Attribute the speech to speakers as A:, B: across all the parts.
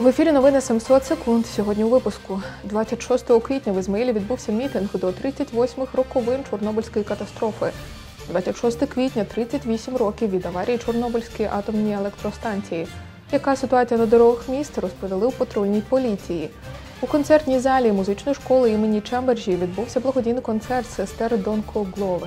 A: В ефірі новини 700 секунд. Сьогодні у випуску. 26 квітня в Ізмаїлі відбувся мітинг до 38-х роковин Чорнобильської катастрофи. 26 квітня – 38 років від аварії Чорнобильської атомної електростанції. Яка ситуація на дорогах міста, розповіли у патрульній поліції. У концертній залі музичної школи імені Чембержі відбувся благодійний концерт сестер Донкоглових.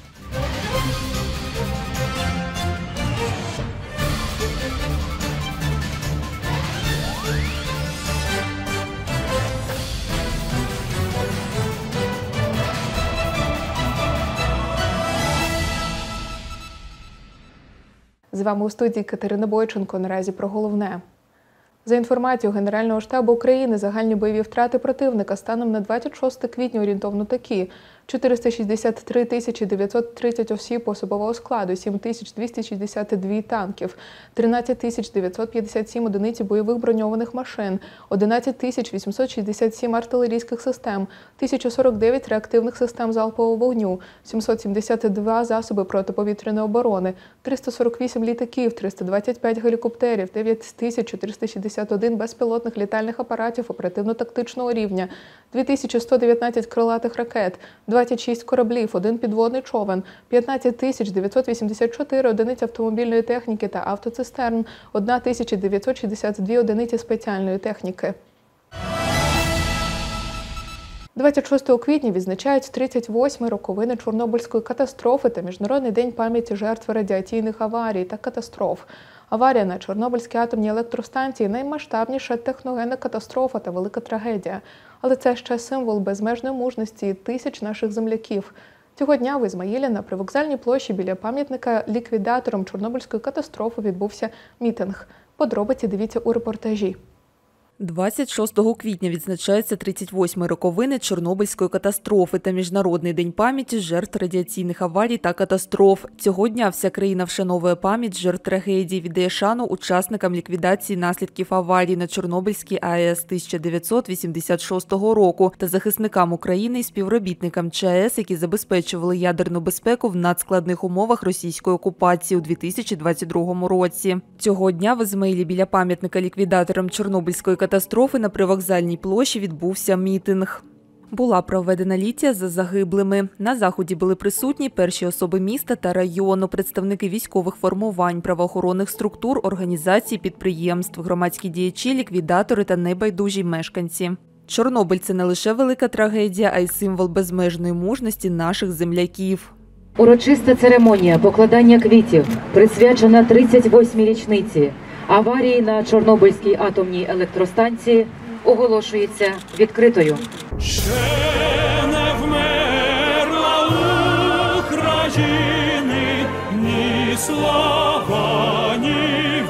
A: З вами у студії Катерина Бойченко. Наразі про головне. За інформацією Генерального штабу України, загальні бойові втрати противника станом на 26 квітня орієнтовно такі: 463 930 осіб особового складу, 7 262 танків, 13 957 одиниць бойових броньованих машин, 11 867 артилерійських систем, 1049 реактивних систем залпового вогню, 772 засоби протиповітряної оборони, 348 літаків, 325 гелікоптерів, 9461 безпілотних літальних апаратів оперативно-тактичного рівня, 2119 крилатих ракет, 26 кораблів, 1 підводний човен, 15 984 одиниці автомобільної техніки та автоцистерн, 1962 одиниці спеціальної техніки. 26 квітня відзначають 38-ї роковини Чорнобильської катастрофи та Міжнародний день пам'яті жертв радіаційних аварій та катастроф. Аварія на Чорнобильській атомній електростанції – наймасштабніша техногенна катастрофа та велика трагедія. Але це ще символ безмежної мужності тисяч наших земляків. Цього дня в Ізмаїлі на привокзальній площі біля пам'ятника ліквідаторам Чорнобильської катастрофи відбувся мітинг. Подробиці дивіться у репортажі.
B: 26 квітня відзначається 38-ї роковини Чорнобильської катастрофи та Міжнародний день пам'яті жертв радіаційних аварій та катастроф. Цього дня вся країна вшановує пам'ять жертв трагедії, віддає шану учасникам ліквідації наслідків аварії на Чорнобильській АЕС 1986 року та захисникам України і співробітникам ЧАЕС, які забезпечували ядерну безпеку в надскладних умовах російської окупації у 2022 році. Цього дня в Ізмаїлі біля пам'ятника ліквідаторам Чорнобильської катастрофи на привокзальній площі відбувся мітинг. Була проведена літія за загиблими. На заході були присутні перші особи міста та району, представники військових формувань, правоохоронних структур, організацій, підприємств, громадські діячі, ліквідатори та небайдужі мешканці. Чорнобиль – це не лише велика трагедія, а й символ безмежної мужності наших земляків.
C: Урочиста церемонія покладання квітів присвячена 38-й річниці аварії на Чорнобильській атомній електростанції оголошується відкритою.
D: Ще не вмерла України ні слава, ні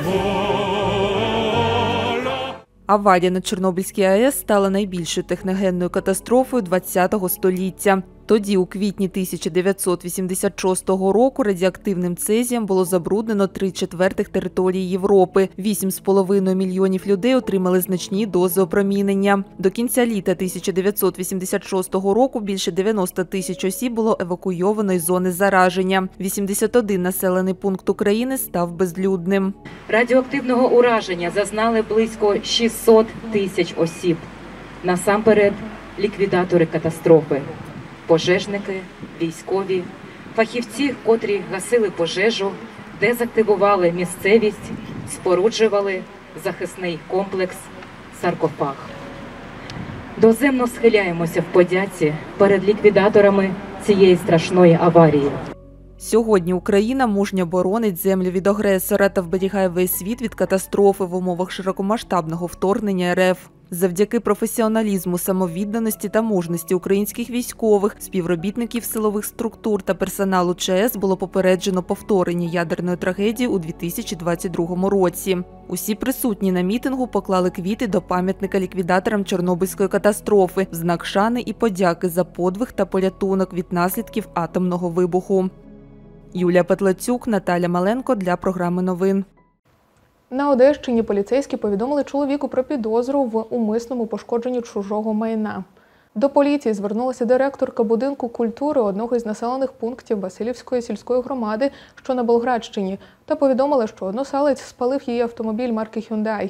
D: воля.
B: Аварія на Чорнобильській АЕС стала найбільшою техногенною катастрофою ХХ століття. Тоді, у квітні 1986 року, радіоактивним цезієм було забруднено 3/4 території Європи. 8,5 мільйонів людей отримали значні дози опромінення. До кінця літа 1986 року більше 90 тисяч осіб було евакуйовано із зони зараження. 81 населений пункт України став безлюдним.
C: Радіоактивного ураження зазнали близько 600 тисяч осіб. Насамперед, ліквідатори катастрофи. Пожежники, військові, фахівці, котрі гасили пожежу, дезактивували місцевість, споруджували захисний комплекс, саркофаг. Доземно схиляємося в подяці перед ліквідаторами цієї страшної аварії.
B: Сьогодні Україна мужньо боронить землю від агресора та вберігає весь світ від катастрофи в умовах широкомасштабного вторгнення РФ. Завдяки професіоналізму, самовідданості та мужності українських військових, співробітників силових структур та персоналу ЧАЕС було попереджено повторення ядерної трагедії у 2022 році. Усі присутні на мітингу поклали квіти до пам'ятника ліквідаторам Чорнобильської катастрофи в знак шани і подяки за подвиг та порятунок від наслідків атомного вибуху. Юлія Петлацюк, Наталя Маленко для програми новин.
A: На Одещині поліцейські повідомили чоловіку про підозру в умисному пошкодженні чужого майна. До поліції звернулася директорка будинку культури одного із населених пунктів Василівської сільської громади, що на Болградщині, та повідомила, що односелець спалив її автомобіль марки Hyundai.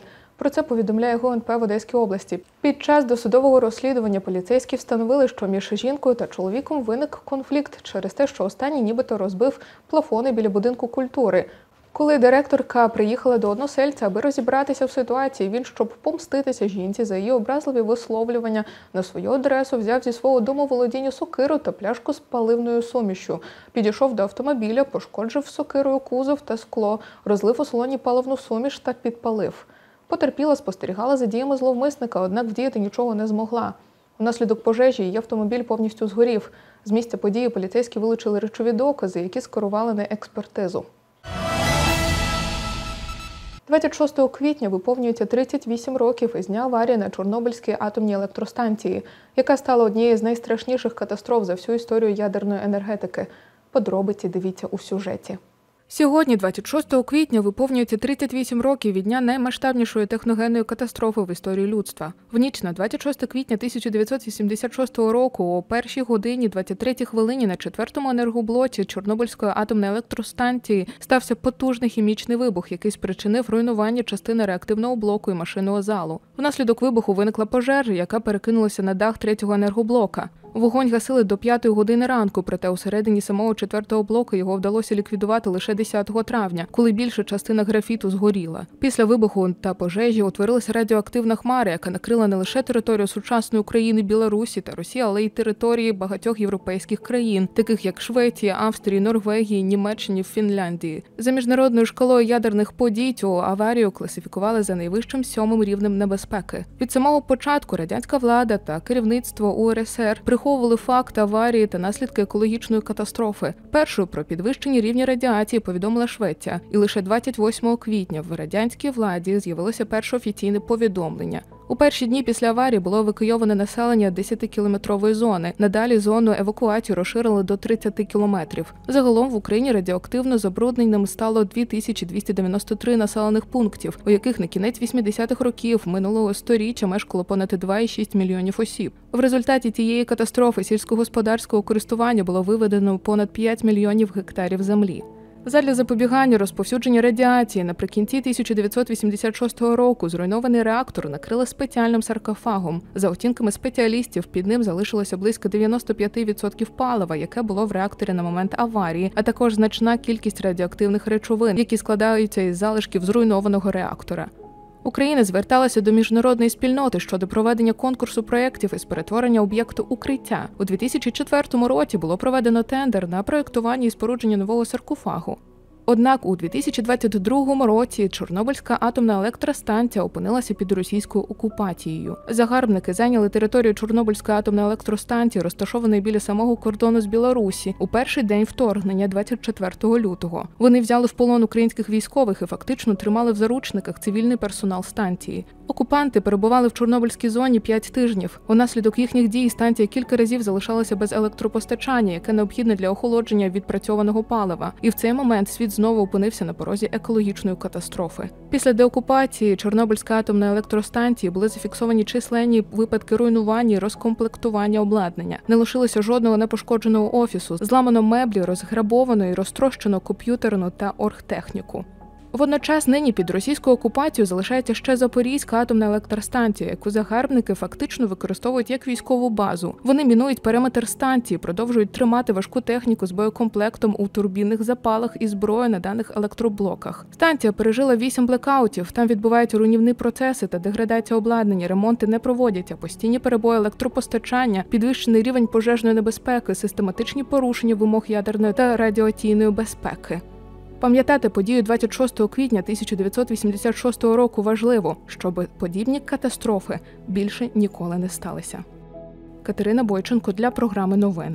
A: Про це повідомляє ГУНП в Одеській області. Під час досудового розслідування поліцейські встановили, що між жінкою та чоловіком виник конфлікт через те, що останній нібито розбив плафони біля будинку культури. Коли директорка приїхала до односельця, аби розібратися в ситуації, він, щоб помститися жінці за її образливі висловлювання, на свою адресу взяв зі свого домоволодіння сокиру та пляшку з паливною сумішшю. Підійшов до автомобіля, пошкоджив сокирою кузов та скло, розлив у салоні паливну суміш та підпалив. Потерпіла спостерігала за діями зловмисника, однак вдіяти нічого не змогла. Внаслідок пожежі її автомобіль повністю згорів. З місця події поліцейські вилучили речові докази, які скерували на експертизу. 26 квітня виповнюється 38 років із дня аварії на Чорнобильській атомній електростанції, яка стала однією з найстрашніших катастроф за всю історію ядерної енергетики. Подробиці дивіться у сюжеті. Сьогодні, 26 квітня, виповнюється 38 років від дня наймасштабнішої техногенної катастрофи в історії людства. В ніч на 26 квітня 1986 року о 1 годині 23 хвилині на 4-му енергоблоці Чорнобильської атомної електростанції стався потужний хімічний вибух, який спричинив руйнування частини реактивного блоку і машинного залу. Внаслідок вибуху виникла пожежа, яка перекинулася на дах 3-го енергоблока. Вогонь гасили до 5 години ранку, проте усередині самого 4-го блоку його вдалося ліквідувати лише 10 травня, коли більша частина графіту згоріла. Після вибуху та пожежі утворилася радіоактивна хмара, яка накрила не лише територію сучасної України, Білорусі та Росії, але й території багатьох європейських країн, таких як Швеція, Австрії, Норвегії, Німеччини, Фінляндії. За міжнародною шкалою ядерних подій цю аварію класифікували за найвищим 7-м рівнем небезпеки. Від самого початку радянська влада та керівництво УРСР приховували факт аварії та наслідки екологічної катастрофи. Першою про підвищені рівні радіації повідомила Швеція, і лише 28 квітня в радянській владі з'явилося перше офіційне повідомлення. У перші дні після аварії було евакуйоване населення 10-кілометрової зони. Надалі зону евакуації розширили до 30 кілометрів. Загалом в Україні радіоактивно забрудненим стало 2293 населених пунктів, у яких на кінець 80-х років минулого сторіччя мешкало понад 2,6 мільйонів осіб. В результаті цієї катастрофи сільськогосподарського користування було виведено понад 5 мільйонів гектарів землі. Задля запобігання розповсюдження радіації наприкінці 1986 року зруйнований реактор накрили спеціальним саркофагом. За оцінками спеціалістів, під ним залишилося близько 95% палива, яке було в реакторі на момент аварії, а також значна кількість радіоактивних речовин, які складаються із залишків зруйнованого реактора. Україна зверталася до міжнародної спільноти щодо проведення конкурсу проєктів із перетворення об'єкту «Укриття». У 2004 році було проведено тендер на проєктування і спорудження нового саркофагу. Однак у 2022 році Чорнобильська атомна електростанція опинилася під російською окупацією. Загарбники зайняли територію Чорнобильської атомної електростанції, розташованої біля самого кордону з Білорусі, у перший день вторгнення 24 лютого. Вони взяли в полон українських військових і фактично тримали в заручниках цивільний персонал станції. Окупанти перебували в Чорнобильській зоні 5 тижнів. Унаслідок їхніх дій станція кілька разів залишалася без електропостачання, яке необхідне для охолодження відпрацьованого палива. І в цей момент світ знову опинився на порозі екологічної катастрофи. Після деокупації Чорнобильської атомної електростанції були зафіксовані численні випадки руйнування і розкомплектування обладнання. Не лишилося жодного непошкодженого офісу, зламано меблі, розграбовано і розтрощено комп'ютерну та оргтехніку. Водночас нині під російською окупацією залишається ще Запорізька атомна електростанція, яку загарбники фактично використовують як військову базу. Вони мінують периметр станції, продовжують тримати важку техніку з боєкомплектом у турбінних запалах і зброю на даних електроблоках. Станція пережила 8 блекаутів, там відбуваються руйнівні процеси та деградація обладнання, ремонти не проводяться, постійні перебої електропостачання, підвищений рівень пожежної небезпеки, систематичні порушення вимог ядерної та радіаційної безпеки. Пам'ятати подію 26 квітня 1986 року важливо, щоб подібні катастрофи більше ніколи не сталися. Катерина Бойченко для програми новин.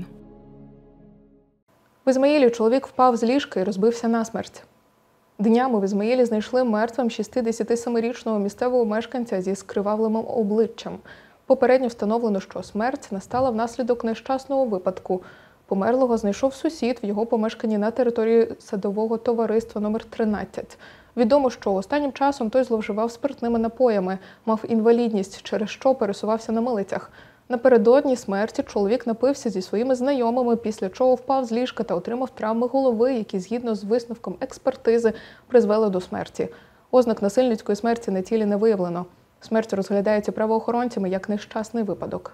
A: В Ізмаїлі чоловік впав з ліжка і розбився насмерть. Днями в Ізмаїлі знайшли мертвим 67-річного місцевого мешканця зі скривавленим обличчям. Попередньо встановлено, що смерть настала внаслідок нещасного випадку. Померлого знайшов сусід в його помешканні на території садового товариства номер 13. Відомо, що останнім часом той зловживав спиртними напоями, мав інвалідність, через що пересувався на милицях. Напередодні смерті чоловік напився зі своїми знайомими, після чого впав з ліжка та отримав травми голови, які, згідно з висновком експертизи, призвели до смерті. Ознак насильницької смерті на тілі не виявлено. Смерть розглядається правоохоронцями як нещасний випадок.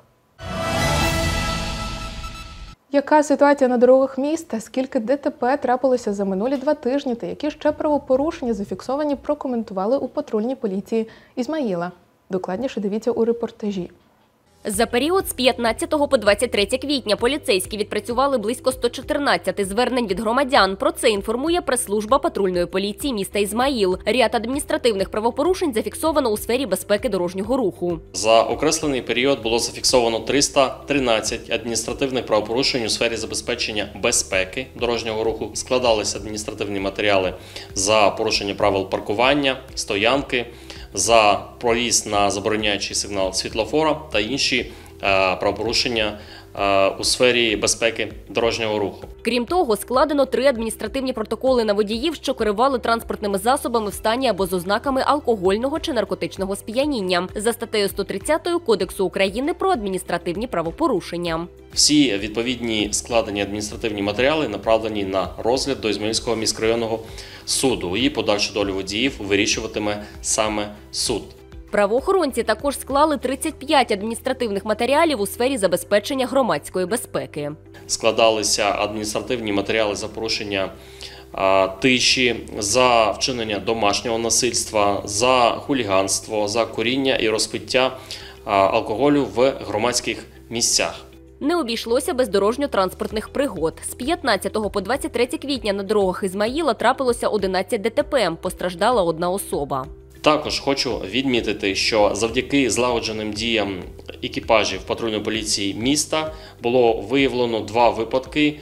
A: Яка ситуація на дорогах міста? Скільки ДТП трапилося за минулі 2 тижні та які ще правопорушення зафіксовані, прокоментували у патрульній поліції Ізмаїла. Докладніше дивіться у репортажі.
E: За період з 15 по 23 квітня поліцейські відпрацювали близько 114 звернень від громадян. Про це інформує прес-служба патрульної поліції міста Ізмаїл. Ряд адміністративних правопорушень зафіксовано у сфері безпеки дорожнього руху.
F: За окреслений період було зафіксовано 313 адміністративних правопорушень у сфері забезпечення безпеки дорожнього руху. Складалися адміністративні матеріали за порушення правил паркування, стоянки, за проїзд на забороняючий сигнал світлофора та інші правопорушення у сфері безпеки дорожнього руху.
E: Крім того, складено 3 адміністративні протоколи на водіїв, що керували транспортними засобами в стані або з ознаками алкогольного чи наркотичного сп'яніння за статтею 130 Кодексу України про адміністративні правопорушення.
F: Всі відповідні складені адміністративні матеріали направлені на розгляд до Ізмаїльського міськрайонного суду. І подальшу долю водіїв вирішуватиме саме суд.
E: Правоохоронці також склали 35 адміністративних матеріалів у сфері забезпечення громадської безпеки.
F: Складалися адміністративні матеріали за порушення тиші, за вчинення домашнього насильства, за хуліганство, за куріння і розпиття алкоголю в громадських місцях.
E: Не обійшлося без дорожньо-транспортних пригод. З 15 по 23 квітня на дорогах Ізмаїла трапилося 11 ДТП, постраждала 1 особа.
F: Також хочу відмітити, що завдяки злагодженим діям екіпажів патрульної поліції міста було виявлено 2 випадки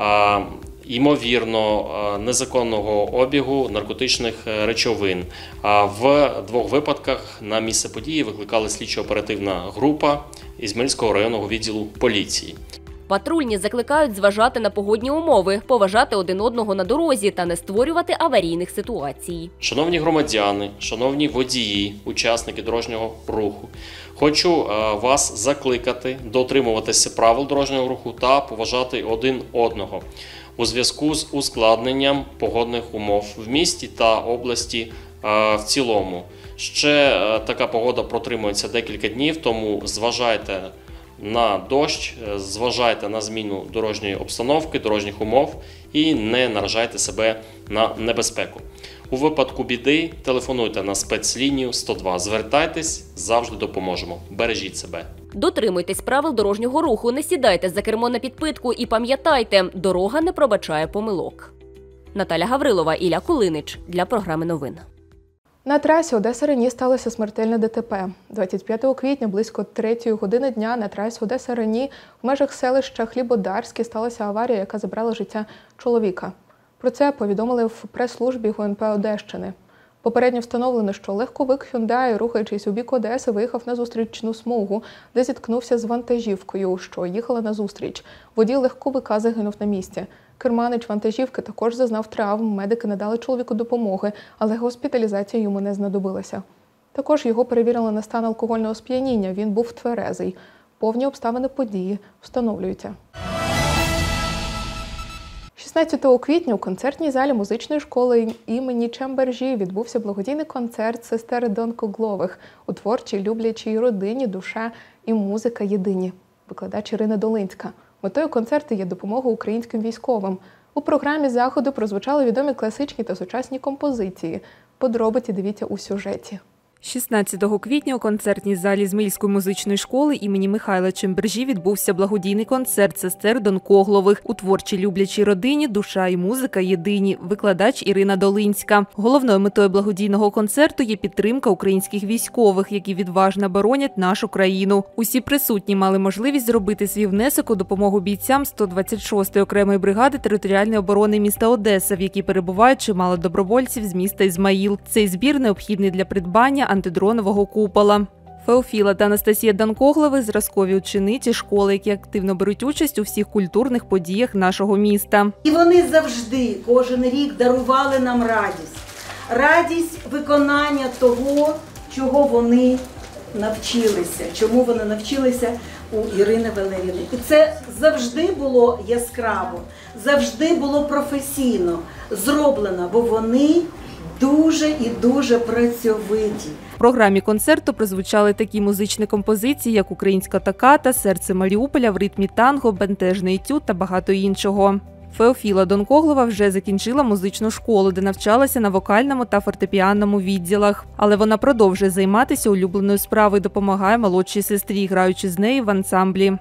F: ймовірно незаконного обігу наркотичних речовин. В 2 випадках на місце події викликали слідчо-оперативна група Ізмаїльського районного відділу поліції.
E: Патрульні закликають зважати на погодні умови, поважати один одного на дорозі та не створювати аварійних ситуацій.
F: Шановні громадяни, шановні водії, учасники дорожнього руху, хочу вас закликати дотримуватися правил дорожнього руху та поважати один одного у зв'язку з ускладненням погодних умов в місті та області в цілому. Ще така погода протримується декілька днів, тому зважайте на дощ, зважайте на зміну дорожньої обстановки, дорожніх умов і не наражайте себе на небезпеку. У випадку біди телефонуйте на спецлінію 102. Звертайтесь, завжди допоможемо. Бережіть себе.
E: Дотримуйтесь правил дорожнього руху, не сідайте за кермо на підпитку і пам'ятайте, дорога не пробачає помилок. Наталя Гаврилова, Ілля Кулинич для програми новин.
A: На трасі Одеса-Рені сталося смертельне ДТП. 25 квітня близько 3 години дня на трасі Одеса-Рені в межах селища Хлібодарське сталася аварія, яка забрала життя чоловіка. Про це повідомили в прес-службі ГУНП Одещини. Попередньо встановлено, що легковик Hyundai, рухаючись у бік Одеси, виїхав на зустрічну смугу, де зіткнувся з вантажівкою, що їхала назустріч. Водій легковика загинув на місці. Керманич вантажівки також зазнав травм, медики надали чоловіку допомоги, але госпіталізація йому не знадобилася. Також його перевірили на стан алкогольного сп'яніння, він був тверезий. Повні обставини події встановлюються. 16 квітня у концертній залі музичної школи імені Чембержі відбувся благодійний концерт сестер Донкоглових у творчій люблячій родині «Душа і музика єдині». Викладач Ірина Долинська. Метою концерту є допомога українським військовим. У програмі заходу прозвучали відомі класичні та сучасні композиції. Подробиці дивіться у сюжеті.
B: 16 квітня у концертній залі Ізмаїльської музичної школи імені Михайла Чембержі відбувся благодійний концерт сестер Донкоглових у творчій люблячій родині «Душа і музика єдині». Викладач Ірина Долинська. Головною метою благодійного концерту є підтримка українських військових, які відважно боронять нашу країну. Усі присутні мали можливість зробити свій внесок у допомогу бійцям 126-ї окремої бригади територіальної оборони міста Одеса, в якій перебувають чимало добровольців з міста Ізмаїл. Цей збір необхідний для придбання антидронового купола. Феофіла та Анастасія Донкоглови – зразкові учениці школи, які активно беруть участь у всіх культурних подіях нашого міста.
G: І вони завжди, кожен рік дарували нам радість. Радість виконання того, чого вони навчилися, чому вони навчилися у Ірини Валеріївни. І це завжди було яскраво, завжди було професійно зроблено, бо вони дуже і дуже працьовиті.
B: В програмі концерту прозвучали такі музичні композиції, як «Українська токата», «Серце Маріуполя», «В ритмі танго», «Бентежний етюд» та багато іншого. Феофіла Донкоглова вже закінчила музичну школу, де навчалася на вокальному та фортепіанному відділах. Але вона продовжує займатися улюбленою справою, допомагає молодшій сестрі, граючи з нею в ансамблі.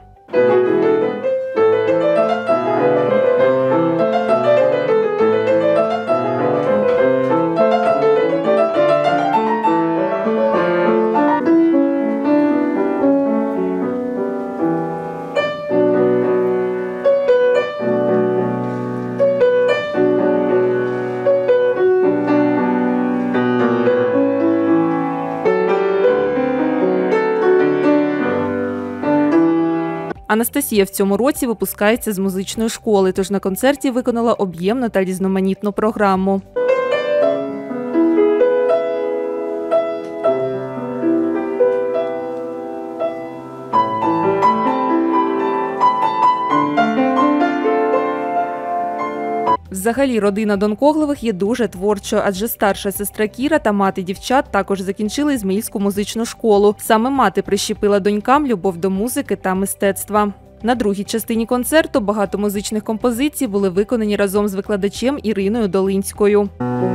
B: Анастасія в цьому році випускається з музичної школи, тож на концерті виконала об'ємну та різноманітну програму. Взагалі, родина Донкоглових є дуже творчою, адже старша сестра Кіра та мати дівчат також закінчили Ізмаїльську музичну школу. Саме мати прищепила донькам любов до музики та мистецтва. На другій частині концерту багато музичних композицій були виконані разом з викладачем Іриною Долинською.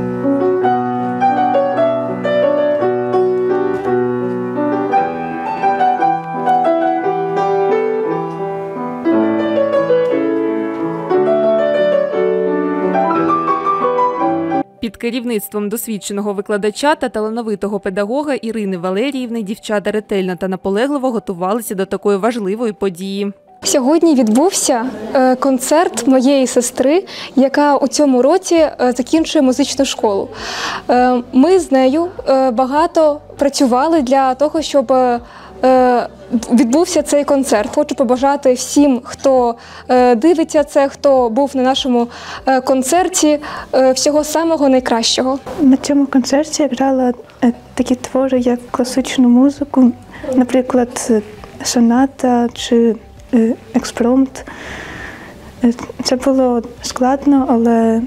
B: Під керівництвом досвідченого викладача та талановитого педагога Ірини Валеріївни дівчата ретельно та наполегливо готувалися до такої важливої події.
H: Сьогодні відбувся концерт моєї сестри, яка у цьому році закінчує музичну школу. Ми з нею багато працювали для того, щоб відбувся цей концерт. Хочу побажати всім, хто дивиться це, хто був на нашому концерті, всього самого найкращого.
I: На цьому концерті я грала такі твори, як класичну музику, наприклад, соната чи експромт. Це було складно, але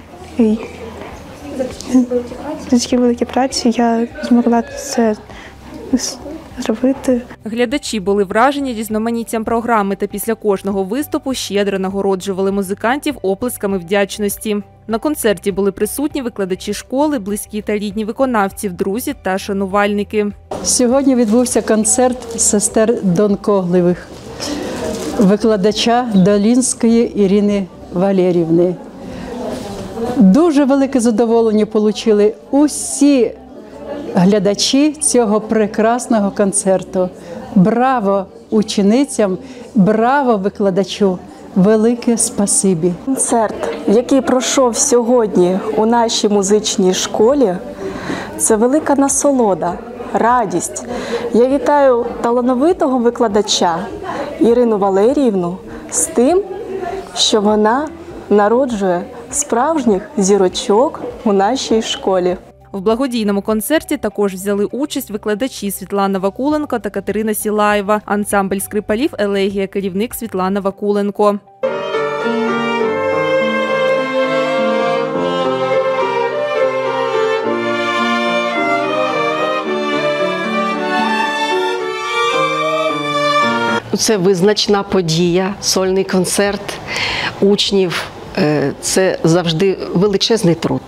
I: завдяки великій праці я змогла це зробити.
B: Глядачі були вражені різноманіттям програми та після кожного виступу щедро нагороджували музикантів оплесками вдячності. На концерті були присутні викладачі школи, близькі та рідні виконавців, друзі та шанувальники.
J: Сьогодні відбувся концерт сестер Донкоглових, викладача Долинської Ірини Валеріївни. Дуже велике задоволення отримали усі глядачі цього прекрасного концерту. Браво ученицям, браво викладачу, велике спасибі.
K: Концерт, який пройшов сьогодні у нашій музичній школі, це велика насолода, радість. Я вітаю талановитого викладача Ірину Валеріївну з тим, що вона народжує справжніх зірочок у нашій школі.
B: В благодійному концерті також взяли участь викладачі Світлана Вакуленко та Катерина Сілаєва, ансамбль скрипалів «Елегія», керівник Світлана Вакуленко.
L: Це визначна подія, сольний концерт учнів. Це завжди величезний труд.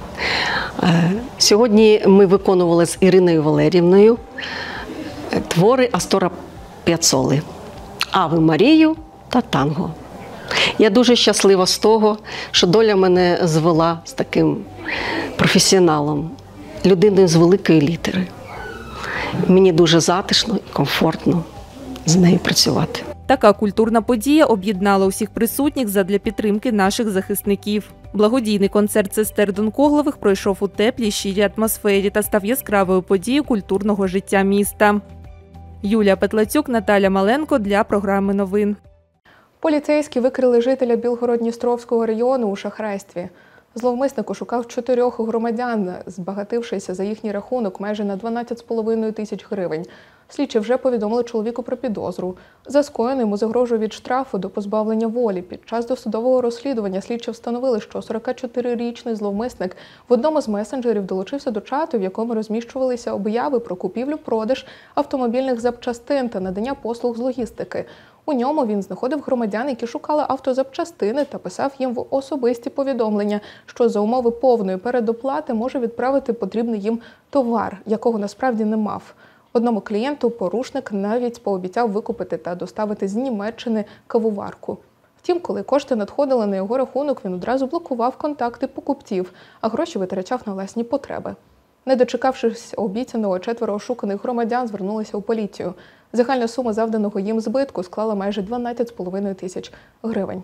L: Сьогодні ми виконували з Іриною Валеріївною твори Астора Піаццоли «Аве Марію» та «Танго». Я дуже щаслива з того, що доля мене звела з таким професіоналом, людиною з великої літери. Мені дуже затишно і комфортно з нею працювати.
B: Така культурна подія об'єднала усіх присутніх задля підтримки наших захисників. Благодійний концерт сестер Донкоглових пройшов у теплій, щирій атмосфері та став яскравою подією культурного життя міста. Юлія Петлацюк, Наталя Маленко для програми новин.
A: Поліцейські викрили жителя Білгород-Дністровського району у шахрайстві. Зловмисник ошукав 4 громадян, збагатившися за їхній рахунок майже на 12,5 тисяч гривень. Слідчі вже повідомили чоловіку про підозру. За скоєне йому загрожує від штрафу до позбавлення волі. Під час досудового розслідування слідчі встановили, що 44-річний зловмисник в одному з месенджерів долучився до чату, в якому розміщувалися обяви про купівлю-продаж автомобільних запчастин та надання послуг з логістики. У ньому він знаходив громадян, які шукали автозапчастини, та писав їм в особисті повідомлення, що за умови повної передоплати може відправити потрібний їм товар, якого насправді не мав. Одному клієнту порушник навіть пообіцяв викупити та доставити з Німеччини кавоварку. Втім, коли кошти надходили на його рахунок, він одразу блокував контакти покупців, а гроші витрачав на власні потреби. Не дочекавшись обіцяного, 4 ошуканих громадян звернулися у поліцію. Загальна сума завданого їм збитку склала майже 12,5 тисяч гривень.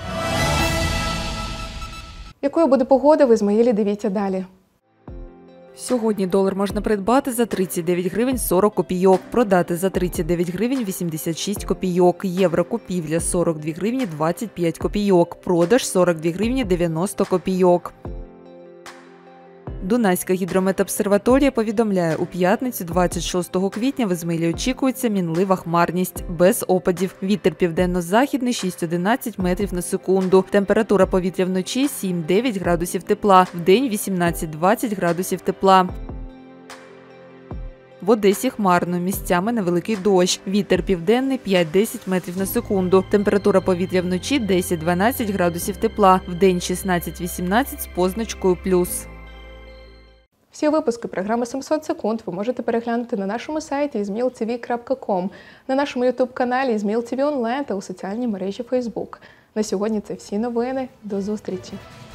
A: Якою буде погода в Ізмаїлі, дивіться далі.
B: Сьогодні долар можна придбати за 39 гривень 40 копійок, продати за 39 гривень 86 копійок, євро купівля 42 гривні 25 копійок, продаж 42 гривні 90 копійок. Дунайська гідрометобсерваторія повідомляє, у п'ятницю 26 квітня в Ізмаїлі очікується мінлива хмарність, без опадів. Вітер південно-західний 6-11 метрів на секунду. Температура повітря вночі 7-9 градусів тепла, вдень 18-20 градусів тепла. В Одесі хмарно, місцями невеликий дощ. Вітер південний 5-10 метрів на секунду. Температура повітря вночі 10-12 градусів тепла, вдень 16-18 з позначкою плюс.
A: Всі випуски програми «700 секунд» ви можете переглянути на нашому сайті izmailtv.com, на нашому ютуб-каналі Izmail TV Онлайн та у соціальній мережі Facebook. На сьогодні це всі новини. До зустрічі!